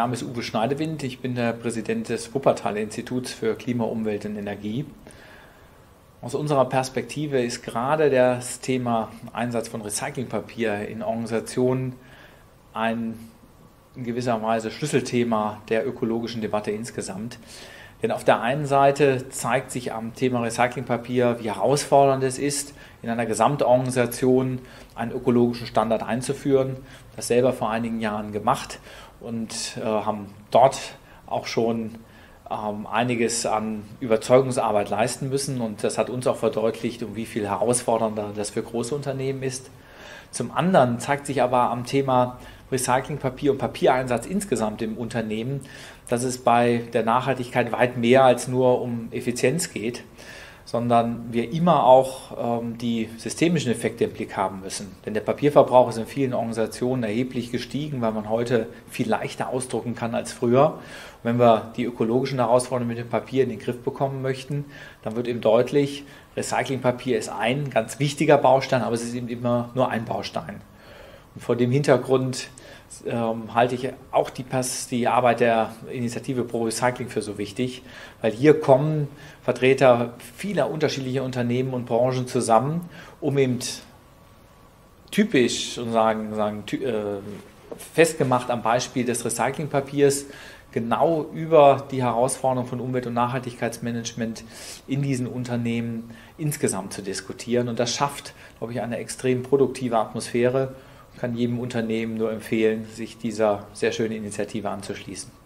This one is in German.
Name ist Uwe Schneidewind, ich bin der Präsident des Wuppertal-Instituts für Klima, Umwelt und Energie. Aus unserer Perspektive ist gerade das Thema Einsatz von Recyclingpapier in Organisationen ein in gewisser Weise Schlüsselthema der ökologischen Debatte insgesamt. Denn auf der einen Seite zeigt sich am Thema Recyclingpapier, wie herausfordernd es ist, in einer Gesamtorganisation einen ökologischen Standard einzuführen. Das selber vor einigen Jahren gemacht und haben dort auch schon einiges an Überzeugungsarbeit leisten müssen. Und das hat uns auch verdeutlicht, um wie viel herausfordernder das für große Unternehmen ist. Zum anderen zeigt sich aber am Thema Recyclingpapier und Papiereinsatz insgesamt im Unternehmen, dass es bei der Nachhaltigkeit weit mehr als nur um Effizienz geht, sondern wir immer auch die systemischen Effekte im Blick haben müssen. Denn der Papierverbrauch ist in vielen Organisationen erheblich gestiegen, weil man heute viel leichter ausdrucken kann als früher. Und wenn wir die ökologischen Herausforderungen mit dem Papier in den Griff bekommen möchten, dann wird eben deutlich, Recyclingpapier ist ein ganz wichtiger Baustein, aber es ist eben immer nur ein Baustein. Und vor dem Hintergrund halte ich auch die Arbeit der Initiative Pro Recycling für so wichtig, weil hier kommen Vertreter vieler unterschiedlicher Unternehmen und Branchen zusammen, um eben typisch und festgemacht am Beispiel des Recyclingpapiers genau über die Herausforderungen von Umwelt- und Nachhaltigkeitsmanagement in diesen Unternehmen insgesamt zu diskutieren. Und das schafft, glaube ich, eine extrem produktive Atmosphäre. Ich kann jedem Unternehmen nur empfehlen, sich dieser sehr schönen Initiative anzuschließen.